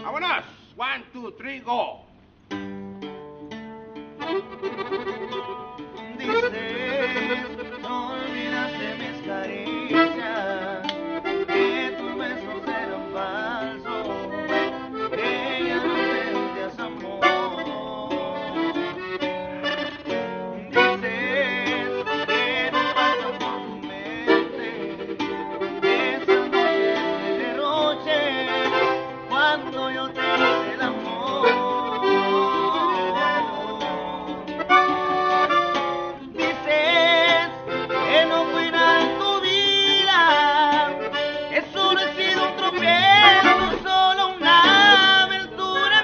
¡Vámonos! 1, 2, 3, go. Dices, no olvidaste mis caricias, que tus besos eran falsos, que ya no sentías amor. Dices que no pasa por tu mente esas noches de derroche cuando yo te hice el amor. Dices que no fui nada en tu vida, que solo he sido un tropiezo, solo una aventura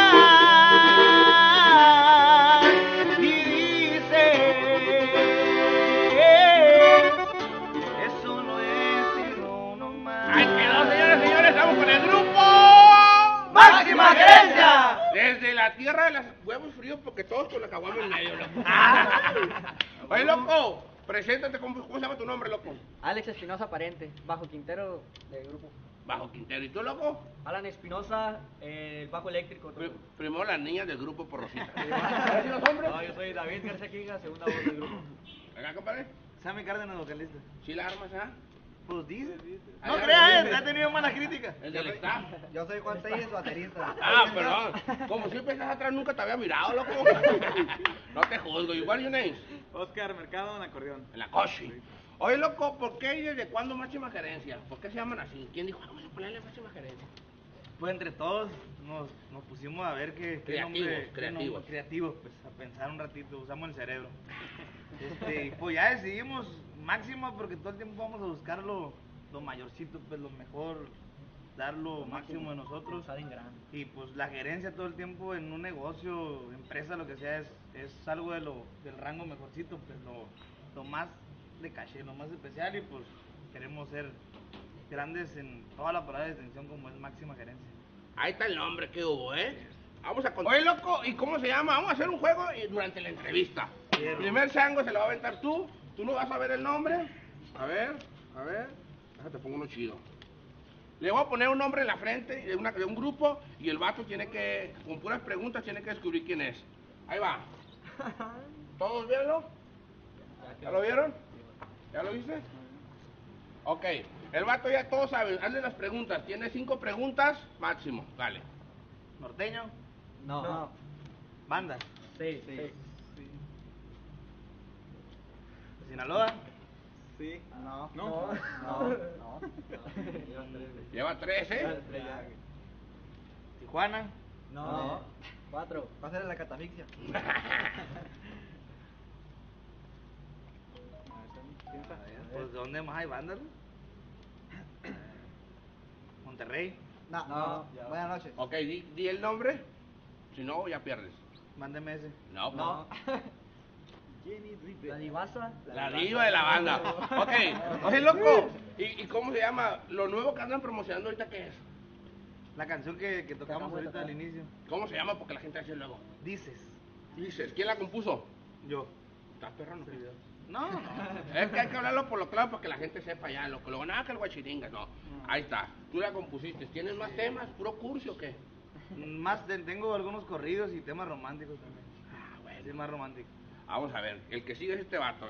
más. Y dices que solo he sido uno más. ¡Ahí quedó, señores, señores! ¡Estamos con el grupo! ¡Máxima Gerencia! Desde la tierra de los huevos fríos, porque todos con la caguama en medio, loco. Oye, loco, preséntate, ¿cómo se llama tu nombre, loco? Alex Espinosa Parente, bajo Quintero del grupo. Bajo Quintero. ¿Y tú, loco? Alan Espinosa, el bajo eléctrico. Primero las niñas del grupo por Rosita. ¿Ahora sí los hombres? No, yo soy David García Quiga, segunda voz del grupo. Venga, compadre. Sammy Cárdenas, vocalista. ¿Sí la armas, ah? Pues dice. Ahí No la creas, dice. ha tenido malas críticas. El del staff. Yo soy Juan Telles, baterista. Ah, perdón. Como siempre estás atrás, nunca te había mirado, loco. No te juzgo. ¿Y what are your names? Oscar Mercado en acordeón. En la coche. Oye, loco, ¿por qué y desde cuándo Máxima Gerencia? ¿Por qué se llaman así? ¿Quién dijo, vamos a ponerle Máxima Gerencia? Pues entre todos nos pusimos a ver qué nombre creativos, pues a pensar un ratito, usamos el cerebro. Y pues ya decidimos Máxima porque todo el tiempo vamos a buscar lo mayorcito, pues lo mejor, dar lo máximo de nosotros. Salen grande. Y pues la gerencia todo el tiempo en un negocio, empresa, lo que sea, es algo del rango mejorcito, pues lo más de caché, lo más especial, y pues queremos ser grandes en toda la parada de extensión como es Máxima Gerencia. Ahí está el nombre que hubo, ¿eh? Vamos a contar. Oye, loco, ¿y cómo se llama? Vamos a hacer un juego durante la entrevista. El primer chango se lo va a aventar tú. Tú no vas a ver el nombre. A ver. Déjate, pongo uno chido. Le voy a poner un nombre en la frente de un grupo y el vato tiene que, con puras preguntas, tiene que descubrir quién es. Ahí va. ¿Todos véanlo? ¿Ya lo vieron? ¿Ya lo viste? Ok. El vato ya todos saben. Hazle las preguntas. Tiene 5 preguntas máximo. Dale. ¿Norteño? No. ¿Banda? Sí. ¿Sinaloa? Sí. No. Lleva 3, ¿eh? ¿Tijuana? No. 4. Va a ser en la catafixia. Pues ¿dónde más hay bandas? ¿Monterrey? No. Buenas noches. Ok, di el nombre. Si no, ya pierdes. Mándeme ese. No. La divasa. La diva de la banda. Ok. Oye, loco. ¿Y cómo se llama? Lo nuevo que andan promocionando ahorita, ¿qué es? La canción que tocamos acabamos de ahorita tocar. al inicio. ¿Cómo se llama? Porque la gente hace luego. Dices. Dices, ¿quién la compuso? Yo. ¿Estás perro no? No. Es que hay que hablarlo por lo claro para que la gente sepa ya, loco. Luego, nada que el guachiringa, no. Ahí está. Tú la compusiste. ¿Tienes más temas? ¿Puro curso o qué? Más tengo algunos corridos y temas románticos también. Ah, bueno. Sí, más romántico. Vamos a ver. El que sigue es este vato,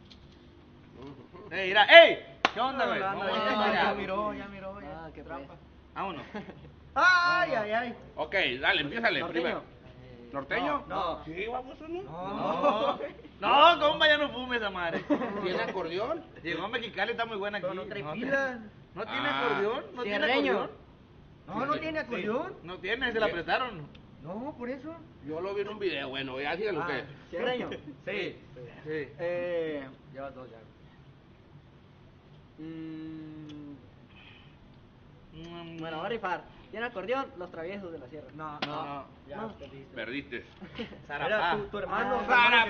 Mira, ¡ey! ¿Qué onda, güey? No, Ya miró. Ah, qué trampa. Vámonos. Ay. Ok, dale, empiézale Norteño. primero. ¿Norteño? No. Sí, vamos o no. No, compa, ya no fume esa madre. ¿Tiene acordeón? Llegó a Mexicali, está muy buena aquí. Pero no trae te- pilas. ¿No tiene Ah. acordeón? ¿No tiene Cierreño. acordeón? No tiene acordeón. No tiene, se la prestaron. No, por eso. Yo lo vi en un video, bueno, ya díganlo ustedes. Cierreño. Sí. Sí. Llevas 2 ya. Bueno, voy a rifar. ¿Tiene acordeón? Los traviesos de la sierra. No. Ya, No. perdiste. Perdiste. Zarapá. Era tu hermano.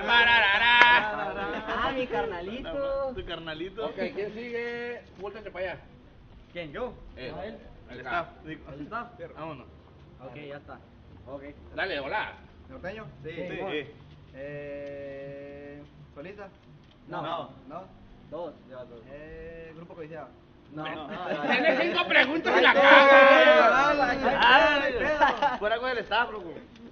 Para. Ah, mi carnalito. Tu carnalito. Ok, ¿quién sigue? Vuéltate para allá. ¿Quién? ¿Yo? Él. ¿No, él? El Acá. staff. Digo, ¿El staff? Vámonos. Ok, ya está. Ok. Dale, hola. ¿Norteño? Sí. ¿Solista? No. No. ¿No? 2. Llevas 2. Grupo codiciado. No. Tiene 5 preguntas y la Ay, caga. ay, ay, ay, Fuera algo del staff, loco.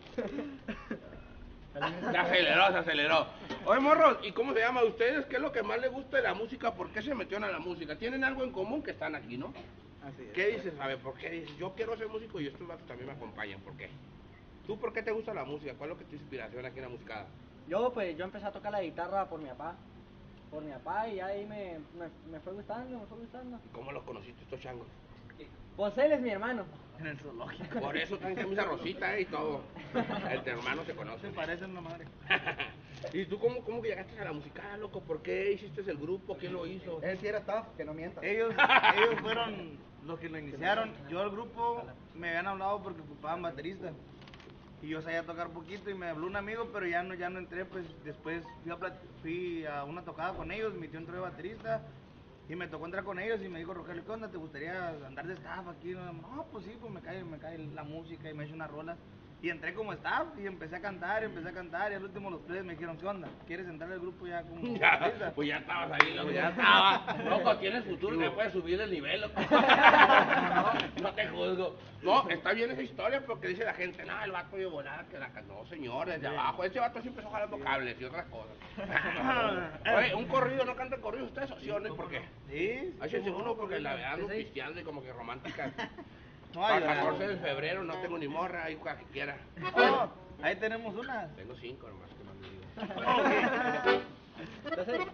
Se aceleró. Oye, morros, ¿y cómo se llama? ¿Ustedes qué es lo que más les gusta de la música? ¿Por qué se metieron a la música? Tienen algo en común que están aquí, ¿no? Así es. ¿Qué dices? A ver, ¿por qué dices? Yo quiero ser músico y estos vatos también me acompañan. ¿Por qué? ¿Tú por qué te gusta la música? ¿Cuál es lo que te inspiración aquí en la musicada? Yo empecé a tocar la guitarra por mi papá. Y ahí me fue gustando. ¿Y cómo los conociste estos changos? Pues él es mi hermano. En el zoológico. Por eso traen camisa rosita y todo. El hermano se conoce. Se parecen una madre. ¿Y tú cómo que llegaste a la musicada, loco? ¿Por qué hiciste el grupo? ¿Quién lo hizo? Él sí era tough, que no mienta. Ellos fueron los que lo iniciaron. Yo al grupo me habían hablado porque ocupaban baterista. Y yo sabía tocar poquito y me habló un amigo, pero ya no entré, pues después fui a una tocada con ellos, mi tío entró de baterista y me tocó entrar con ellos y me dijo, Rogelio, ¿qué onda? ¿Te gustaría andar de staff aquí? No, pues sí, pues me cae la música y me he hecho unas rolas. Y entré como staff y empecé a cantar y al último los plebes me dijeron, ¿qué onda? ¿Quieres entrar al grupo ya como baterista? Pues ya estabas ahí, loco, ya estaba. Loco, tienes futuro, te puedes subir el nivel, loco. No te juzgo. No, está bien esa historia porque dice la gente, no, el vato de volada que la cantó. No, señores, de abajo. Ese vato siempre empezó jalando cables y otras cosas. Oye, un corrido, ¿no cantan corrido ustedes o sí o no? ¿Por qué? Sí. Háchense uno porque la verdad ando pisteando y como que romántica. No, Para el 14 de febrero no tengo ni morra, ahí cual que quiera. Oh, ahí tenemos una. Tengo 5 nomás que más me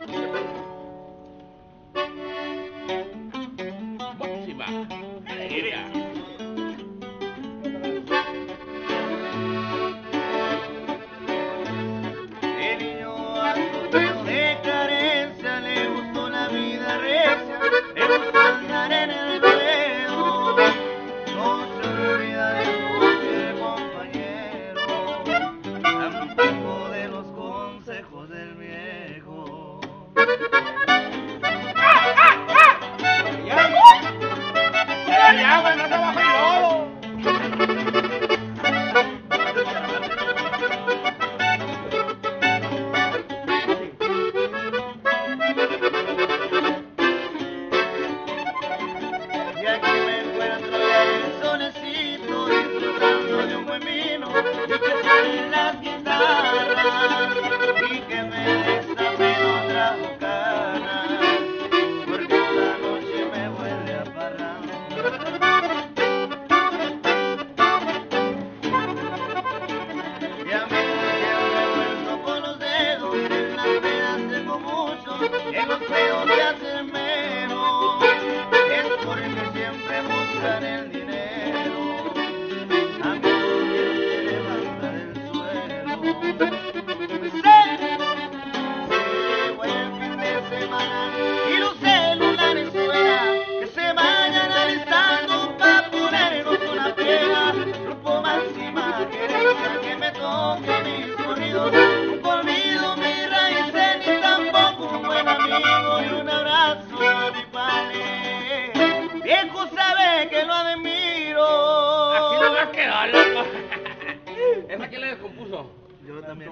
digo. Próxima. Alegría. El niño azul de carencia le gustó la vida recia, le gustó andar en el ruedo, no se olvida de su fiel compañero, tampoco de los consejos del viejo. ¡Ya, güey, no se baja el lodo! Y aquí me encuentro ya en el solecito, disfrutando de un buen vino, y que suenen las guitarras, y que me destapen otra bocana, porque esta noche me huele a parranda. Y a mí siempre vuelto con los dedos, en las venas tengo mucho, en los dedos me hacen menos. Es porque siempre buscan el dinero, a mí no me levanta del suelo. Se llegó el fin de semana y los celulares suenan, que se vayan alistando pa' ponernos una pega. Grupo Máxima Querencia, que me toque mis corridos, nunca olvido mis raíces ni tampoco un buen amigo y un abrazo a mi padre. Viejo sabe que lo admiro. Así no me quedó, loco. ¿Esa quién la descompuso? Yo también.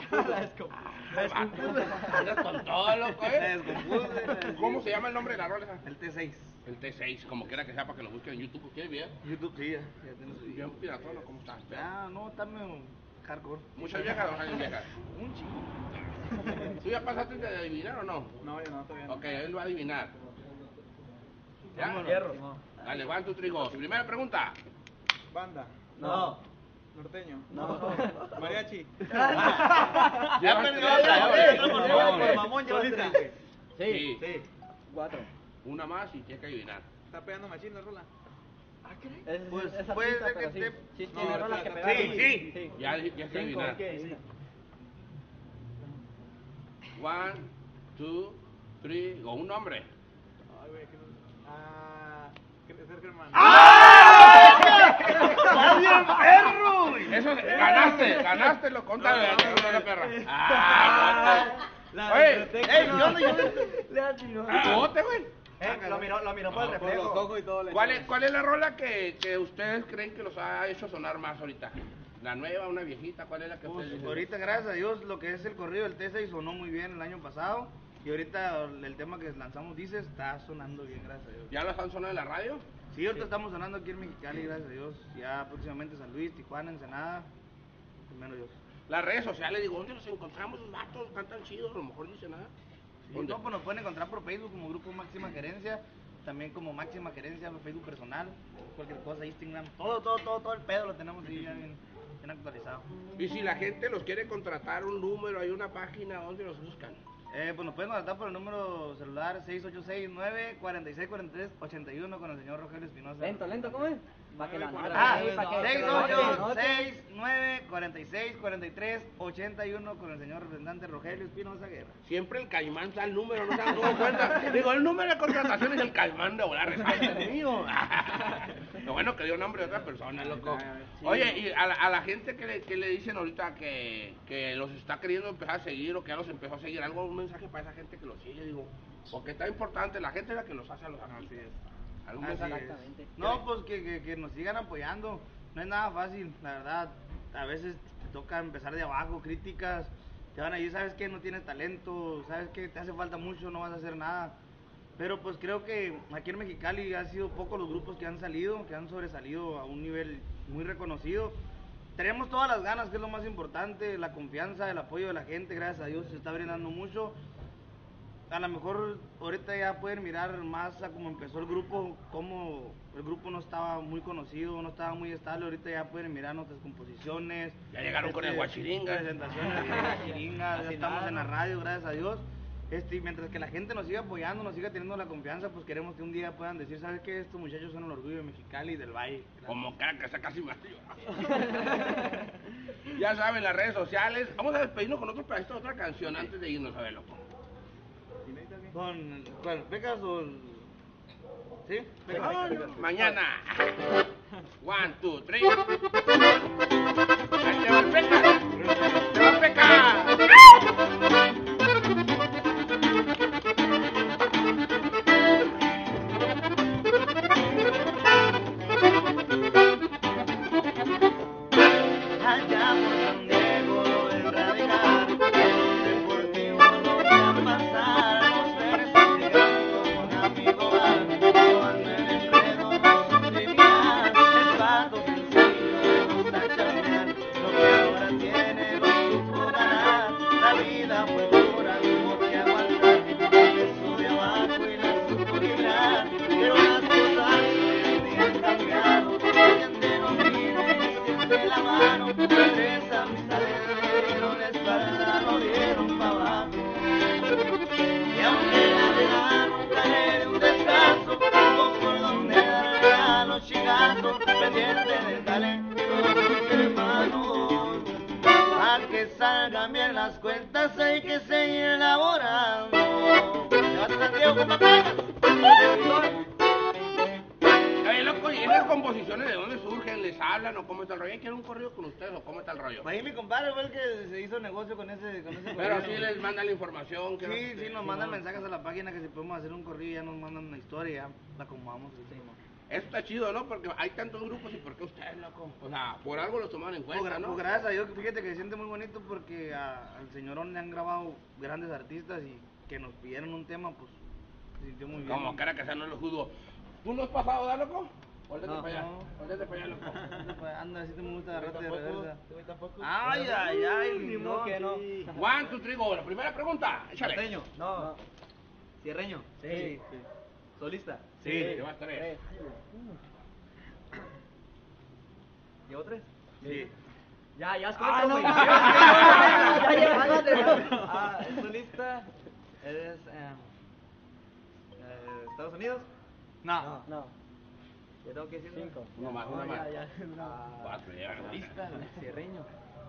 Andas con todo, loco, Me ¿eh? descompuse. ¿Cómo se llama el nombre de la rola esa? El T6. El T6, como quiera que sea, para que lo busquen en YouTube. ¿Quieres bien? YouTube, sí, ya tiene su Bien piratón, ¿o ¿cómo estás? Ah, no, está medio hardcore. ¿Muchas viejas o no hay viejas? Un chico. ¿Tú ya pasaste de adivinar o no? No, yo no, todavía no. Ok, él va a adivinar. ¿Ya? Hierro. No. Dale, one, two, three, go. Primera pregunta. Banda. No. Norteño. No. Mariachi. Ya perdió Ya, otra, ya, otra por ya, favor. ya. Mamón, llevas Solita. 3. Sí. Sí. 4. Una más y tiene que adivinar. Está pegando machín la rola. Pues, Es puede artista, ser pero que sí. esté- Sí, No, tiene rolas que sí, pegaron. sí. Ya hay que Cinco, adivinar. sí. One, two, three, go. Un nombre. Ay, güey, que no. Sergio Hermano. ¡Está bien, perro! Eso, ganaste, lo conta de la perra. La Oye, ¡Ey, yo no, yo Le atinó. bote, güey. Lo miró por el Por los reflejo. ojos y todo. le ¿Cuál echaba. es la rola que ustedes creen que los ha hecho sonar más ahorita? ¿La nueva, una viejita? ¿Cuál es la que Pues, ustedes dicen? ahorita, gracias a Dios, lo que es el corrido del T6 sonó muy bien el año pasado. Y ahorita el tema que lanzamos, dice, está sonando bien, gracias a Dios. ¿Ya lo están sonando en la radio? Sí, ahorita estamos sonando aquí en Mexicali, gracias a Dios. Ya próximamente San Luis, Tijuana, Ensenada, primero Dios. Las redes sociales, digo, ¿dónde los encontramos? Los vatos están tan chidos, a lo mejor dicen nada. Sí, no, pues nos pueden encontrar por Facebook como Grupo Máxima Gerencia, también como Máxima Gerencia, Facebook personal, cualquier cosa, Instagram, todo el pedo lo tenemos ahí ya bien actualizado. Y si la gente los quiere contratar, un número, hay una página, ¿dónde los buscan? Pues nos pueden contactar por el número celular 6869-4643-81 con el señor Rogelio Espinosa. Lento, ¿cómo es? Para que la Ah, nota, 6869-4643-81 con el señor representante Rogelio Espinosa Guerra. Siempre el Caimán da el número, no se dan todo cuenta. Digo, el número de contratación es el Caimán de volar, es el mío. Lo bueno que dio nombre de otra persona, loco. Oye, y a la gente que le dicen ahorita que los está queriendo empezar a seguir o que ya los empezó a seguir, algo, un mensaje para esa gente que los sigue, digo, porque está importante, la gente es la que los hace a los amigos. Así es. ¿Algún Así mensaje? Exactamente. No, pues que nos sigan apoyando, no es nada fácil, la verdad, a veces te toca empezar de abajo, críticas, te van a decir, sabes que no tienes talento, sabes que te hace falta mucho, no vas a hacer nada, pero pues creo que aquí en Mexicali han sido pocos los grupos que han salido, que han sobresalido a un nivel muy reconocido. Tenemos todas las ganas, que es lo más importante, la confianza, el apoyo de la gente, gracias a Dios se está brindando mucho. A lo mejor ahorita ya pueden mirar más a cómo empezó el grupo, cómo el grupo no estaba muy conocido, no estaba muy estable, ahorita ya pueden mirar nuestras composiciones. Ya llegaron con el Guachiringa. Presentaciones de Guachiringa, ya estamos en la radio, gracias a Dios. Y mientras que la gente nos siga apoyando, nos siga teniendo la confianza, pues queremos que un día puedan decir, ¿sabes qué? Estos muchachos son el orgullo de Mexicali y del Valle. Como cara que está casi más Ya saben, las redes sociales. Vamos a despedirnos con otro pedacito de otra canción antes de irnos, a ver, loco. ¿Con Pecas o...? ¿Sí? No, mañana. 1, 2, 3. Ahí te va el Peca. ¡Te va el Peca! Allá por San Diego, el radical, el deportivo no va a pasar, los versos llegan como un amigo bar, cuando el enredo no trivial, el pato sencillo de los a cambiar, lo que ahora tiene lo supo ganar, la vida fue dura, tuvo que aguantar, que sube abajo y la supo librar, pero las cosas hoy han cambiado, alguien te lo mira y siente la mano, regresa mis adentros, dieron la espalda, lo dieron para abajo. Y aunque la vida nunca le dé un descanso, tengo por donde darle a los chingazos, pendiente del talento de sus hermanos. A que salgan bien las cuentas hay que seguir elaborando. Llévate Santiago con papá. Oye, loco, ¿y esas composiciones de dónde surgen? ¿Les hablan o cómo está el rollo? ¿Quieren un corrido con ustedes o cómo está el rollo? Ahí mi compadre fue el que se hizo negocio con ese Pero corrido. sí les mandan la información. Que Sí, nos mandan mensajes a la página que si podemos hacer un corrido, ya nos mandan una historia, ya la acomodamos. Eso está chido, ¿no? Porque hay tantos grupos y ¿por qué ustedes, loco? O sea, por algo los toman en cuenta, ¿no? Pues gracias a Dios, fíjate que se siente muy bonito porque al señorón le han grabado grandes artistas y que nos pidieron un tema, pues se sintió muy bien. Como cara que sea, no lo juzgo. ¿Tú no has pasado, da, loco? Voltete No. para allá. Voltete para allá, loco. Anda, así te me gusta agarrarte de Tampoco, reversa. tampoco. Ay, Ni modo que no. 1, 2, 3, go. La primera pregunta, échale. Cierreño. No. Cierreño. Sí. Solista. Sí, llevas 3. ¿Llevo 3? Sí. Ya, es Ah, no. Ya llevas 4. ¿Es solista? ¿Eres Estados Unidos? No. No, ¿Yo tengo que decir 5. Uno más, uno más. Ya. 4, ya. Solista, cierreño.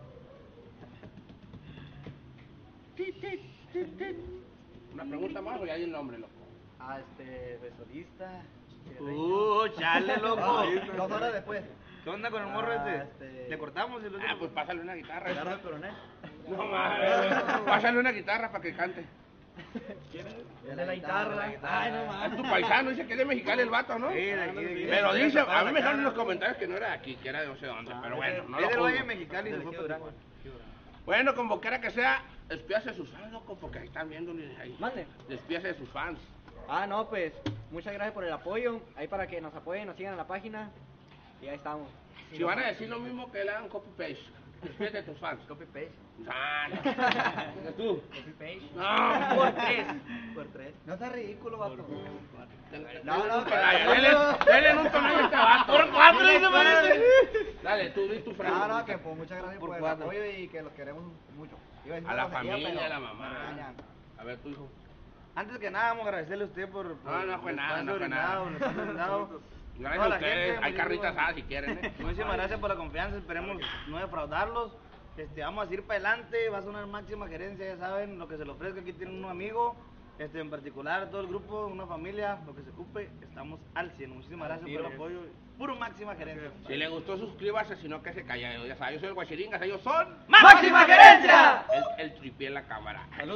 Una pregunta más o ya hay el nombre, loco. De solista. Cierreño. Chale, loco. 2 horas después. ¿Qué onda con el morro Ah, este? ¿Le cortamos? Ah, pues pásale una guitarra. Agarro el coronel. No mames. Pásale una guitarra para que cante. ¿Quién es? El de la guitarra. Ay, no Es mames. tu paisano, dice que es de Mexicali el vato, ¿no? Sí, de aquí, de aquí. Pero dice, a mí me dijeron en los comentarios que no era de aquí, que era de no sé dónde, pero bueno, no lo Es del Valle juzgo. Mexicali, se fue para Durango. Tijuana. Bueno, como quiera que sea, despídase de sus fans, loco, porque ahí están viéndole ahí. Mande. Despídase de sus fans. Ah, no, pues, muchas gracias por el apoyo. Ahí para que nos apoyen, nos sigan en la página. Y ahí estamos. Si van a decir lo mismo que le hagan copy-paste. Despídete de tus fans. Copy-paste. Ah, no. ¿Tú? Copy-paste. No, Por 3. Por 3. No está ridículo, vato. No, dale un tono a este vato. Por 4 se parece. Dale, tú di tu frase. No, que pues muchas gracias por el apoyo y que los queremos mucho. Iba decir A la una grosería, familia, pero a la mamá. me regañan. A ver, tu hijo. Antes que nada, vamos a agradecerle a usted por No fue nada, no fue brindado, nada. nos han brindado. Gracias Toda a la ustedes. gente, Hay muchísimas- carrita asada si quieren, Muchísimas gracias por la confianza, esperemos no defraudarlos. Vamos a ir para adelante, va a sonar máxima gerencia, ya saben, lo que se le ofrezca, aquí tienen un amigo, en particular todo el grupo, una familia, lo que se ocupe, estamos al 100. Muchísimas gracias por el apoyo, puro máxima gerencia. Si le gustó, suscríbase, si no, que se calla. Ya sabes, yo soy el Guachiringas, ellos son... ¡Máxima gerencia! El tripié en la cámara. Salud,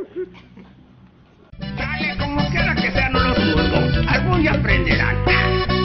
Dale, como quiera que sea, no los juzgo. Algún día aprenderán.